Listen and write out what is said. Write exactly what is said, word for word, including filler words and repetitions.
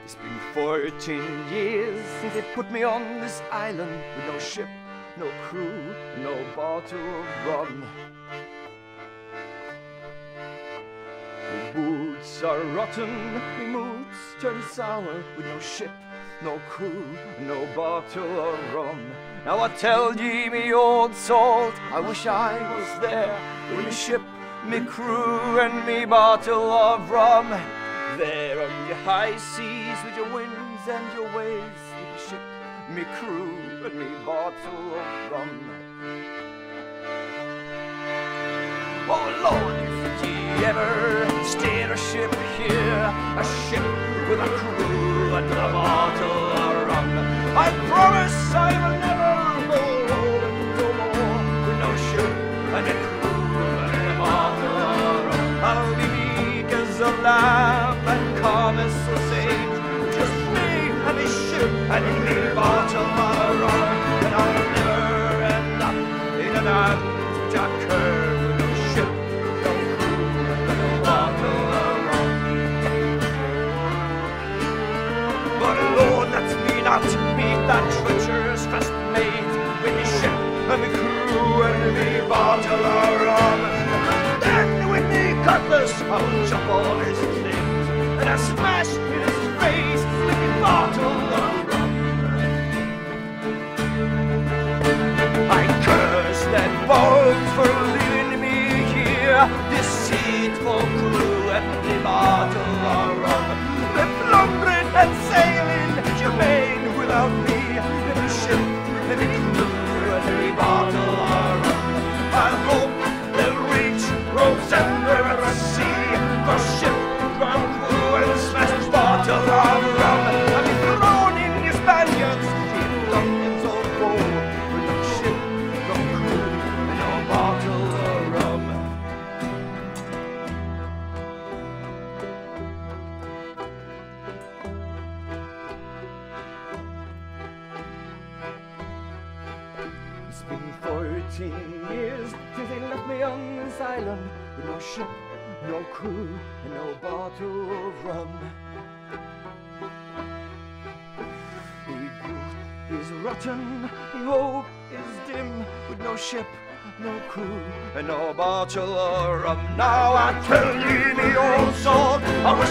It's been fourteen years since they put me on this island with no ship, no crew, no bottle of rum. The boots are rotten, my moods turn sour with no ship, no crew, no bottle of rum. Now I tell ye, me old salt, I wish I was there with me ship, me crew, and me bottle of rum. There on your high seas with your winds and your waves, with me ship, me crew, and me bottle of rum. Oh Lord, if ye ever steer a ship here, a ship with a crew and a bottle of rum, I promise I will never go rolling no more with no ship and a crew and a bottle of rum. I'll be meek as a lamb and calm as a sage, just me and me ship and me bottle of rum, and I'll never end up in an anti-curve. Not meet that treacherous first mate with me ship and me crew and me bottle of rum. And then with me cutlass I will chop all his things, and I smash in his face with me bottle of rum. I curse that bones for leaving me here, deceitful crew and me bottle of rum. They're plundering and sailing Jermaine without me, every ship, every crew, and every bottle of rum. I hope they'll reach Rosenda at the sea, for ship, ground crew, and smashed bottle of rum. I'll be thrown in your Spaniards, in London's old bowl, with no ship, no crew, and no bottle of rum. It's been fourteen years since they left me on this island with no ship, no crew, and no bottle of rum. Me youth is rotten, me hope is dim, with no ship, no crew, and no bottle of rum. Now I tell ye, me old salt, I wish